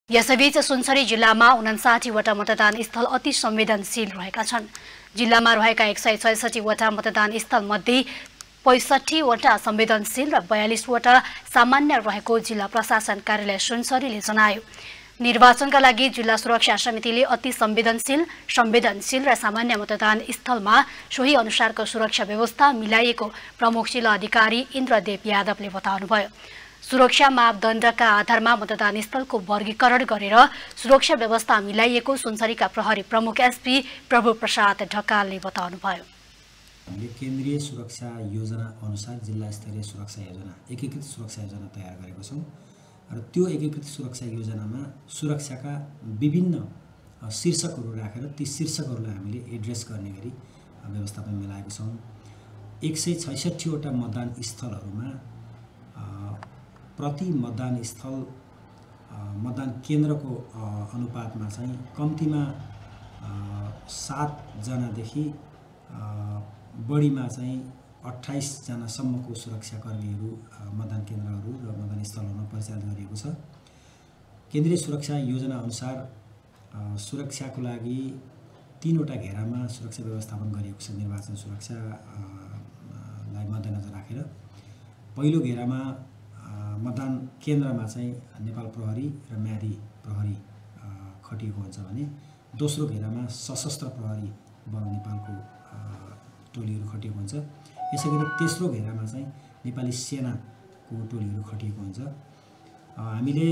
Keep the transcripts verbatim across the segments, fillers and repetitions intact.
यसैबीच सुनसरी जिल्लामा उनासाठी वटा मतदान स्थल अति संवेदनशील रहेका छन्। जिल्लामा रहेका एक सय छैसठी वटा मतदान स्थल मध्ये पैंसठी वटा संवेदनशील र बयालीस वटा सामान्य रहेको जिल्ला प्रशासन कार्यालय सुनसरीले जनायो। निर्वाचनका लागि जिल्ला सुरक्षा समितिले अति संवेदनशील, संवेदनशील र सामान्य मतदान स्थलमा सोही अनुसारको सुरक्षा व्यवस्था मिलाइएको प्रमुख जिल्ला अधिकारी इन्द्रदेव यादवले बताउनुभयो। सुरक्षा मापदण्डका आधारमा मतदान स्थलको वर्गीकरण गरेर सुरक्षा व्यवस्था मिलाइएको सुनसरीका प्रहरी प्रमुख एसपी प्रभु प्रसाद ढकालले बताउनुभयो। हामीले केन्द्रीय सुरक्षा योजना अनुसार जिल्ला स्तरीय सुरक्षा योजना एकीकृत सुरक्षा योजना तयार गरेको छौं र त्यो एकीकृत सुरक्षा योजनामा सुरक्षाका विभिन्न शीर्षकहरू राखेर ती शीर्षकहरूलाई हामीले एड्रेस गर्ने गरी व्यवस्थापन मिलाएको छौं। एक सय छैसठी वटा मतदान स्थलहरूमा प्रति मतदान स्थल मतदान केन्द्रको अनुपातमा चाहिँ कम्तीमा सात जनादेखि बढीमा चाहिँ अट्ठाइस जनासम्मको सुरक्षाकर्मीहरू मतदान केन्द्रहरू र मतदान स्थलहरूमा परिचालित गरिएको छ। केन्द्रीय सुरक्षा योजना अनुसार सुरक्षाको लागि तीनवटा घेरामा सुरक्षा व्यवस्थापन गरिएको छ। निर्वाचन सुरक्षालाई मध्यनजर राखेर पहिलो घेरामा मतदान केन्द्रमा चाहिँ नेपाल प्रहरी र म्यादी प्रहरी खटिएको हुन्छ भने दोस्रो घेरामा सशस्त्र प्रहरी बल नेपालको टोलीहरू खटिएको हुन्छ। यसैगरी तेस्रो घेरामा चाहिँ नेपाली सेनाको टोलीहरू खटिएको हुन्छ। हामीले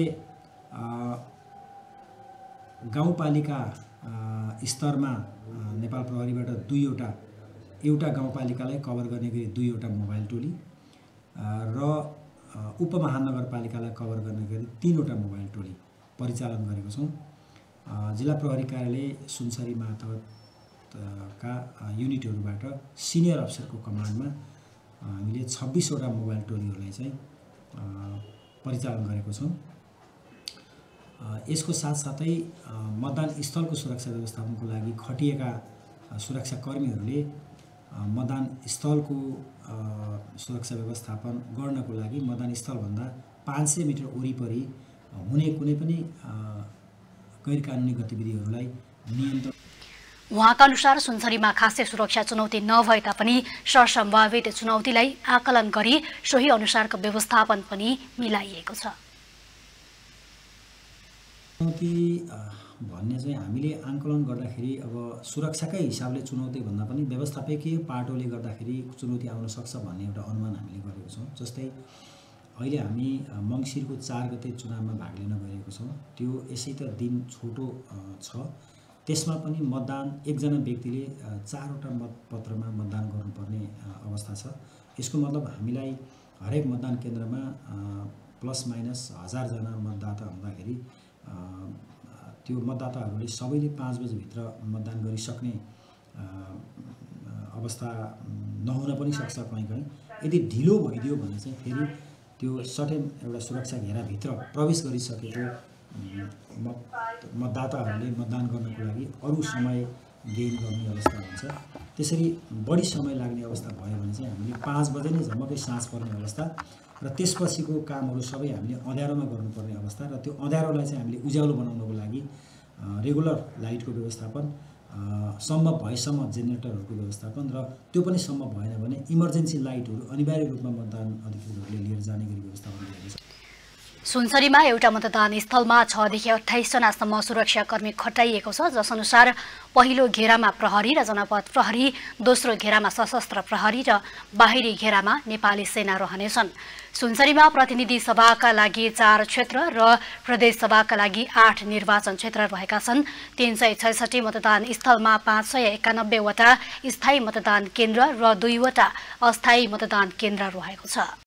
गाउँपालिका स्तरमा नेपाल प्रहरीबाट दुईवटा एउटा गाउँपालिकालाई कभर गर्ने गरी दुईवटा मोबाइल टोली र उपमहानगरपालिकालाई कभर गर्ने गरी तीनवटा मोबाइल टोली परिचालन गरेको छौं। जिल्ला प्रहरी कार्यालय सुनसरी मातहतका युनिटहरूबाट सिनियर अफिसरको कमान्डमा हामीले छब्बीस वटा मोबाइल टोलीहरूलाई चाहिँ परिचालन गरेको छौं। यसको साथसाथै मतदान स्थलको सुरक्षा व्यवस्थापनको लागि खटिएका सुरक्षाकर्मीहरूले मतदान स्थलको सुरक्षा व्यवस्थापन गर्नको लागि मतदान स्थलभन्दा पाँच सय मिटर वरिपरि हुने कुनै पनि गैर कानुनी गतिविधिहरूलाई नियन्त्रण। उहाँका अनुसार सुनसरीमा खासै सुरक्षा चुनौती नभए तापनि सरसम्भावित चुनौतीलाई आकलन गरी सोही अनुसारको व्यवस्थापन पनि मिलाइएको छ। चुनौती भन्ने चाहिँ हामीले आंकलन गर्दाखेरि अब सुरक्षाकै हिसाबले चुनौती भन्दा पनि व्यवस्थापकीय पाटोले गर्दाखेरि चुनौती आउन सक्छ भन्ने एउटा अनुमान हामीले गरेको छौं। जस्तै अहिले हामी मंसिरको चार गते चुनावमा भाग लिन गएको छौं। त्यो यसै त दिन छोटो छ, त्यसमा पनि मतदान एकजना व्यक्तिले चारवटा मतपत्रमा मतदान गर्नुपर्ने अवस्था छ। यसको मतलब हामीलाई हरेक मतदान केन्द्रमा प्लस माइनस हजार जना मतदाता हुँदाखेरि त्यो मतदाताहरूले सबैले पाँच बजेभित्र मतदान गरिसक्ने अवस्था नहुन पनि सक्छ। कहीँ कहीँ यदि ढिलो भइदियो भने चाहिँ फेरि त्यो सटन एउटा सुरक्षा घेराभित्र प्रवेश गरिसकेको मतदाताहरूले मतदान गर्नको लागि अरू समय गेन गर्ने अवस्था हुन्छ। त्यसरी बढी समय लाग्ने अवस्था भयो भने चाहिँ हामीले पाँच बजे नै झमकै साँझ पर्ने अवस्था र त्यसपछिको कामहरू सबै हामीले अँध्यारोमा गर्नुपर्ने अवस्था र त्यो अँध्यारोलाई चाहिँ हामीले उज्यालो बनाउनको लागि रेगुलर लाइटको व्यवस्थापन, सम्भव भएसम्म जेनेरेटरहरूको व्यवस्थापन र त्यो पनि सम्भव भएन भने इमर्जेन्सी लाइटहरू अनिवार्य रूपमा मतदान अधिकारीहरूले लिएर जाने गरी व्यवस्थापन गरिएको छ। सुनसरीमा एउटा मतदान स्थलमा छ देखि अट्ठाइस जनासम्म सुरक्षाकर्मी खटाइएको छ, जसअनुसार पहिलो घेरामा प्रहरी र जनपद प्रहरी, दोस्रो घेरामा सशस्त्र प्रहरी र बाहिरी घेरामा नेपाली सेना रहनेछन्। सुनसरीमा प्रतिनिधि सभाका लागि चार क्षेत्र र प्रदेश सभाका लागि आठ निर्वाचन क्षेत्र रहेका छन्। तीन सय छैसठी मतदान स्थलमा पाँच सय एकानब्बे वटा स्थायी मतदान केन्द्र र दुईवटा अस्थायी मतदान केन्द्र रहेको छ।